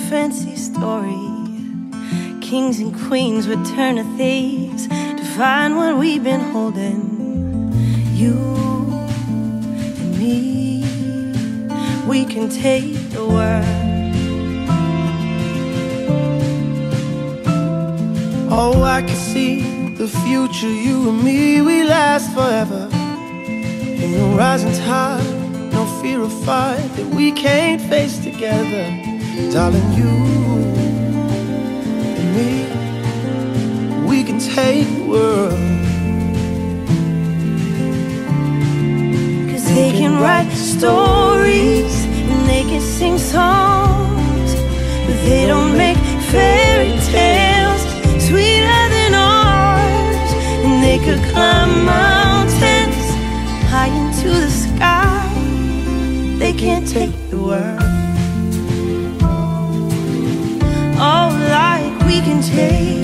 fancy story. Kings and queens would turn to thieves to find what we've been holding. You and me, we can take the world. Oh, I can see the future, you and me, we last forever. Ain't no rising tide, no fear of fight that we can't face together. Darling, you and me, we can take the world. Cause they can write stories and they can sing songs, but they don't make fairy tales sweeter than ours. And they could climb mountains high into the sky, they can't take the world. Oh, like we can take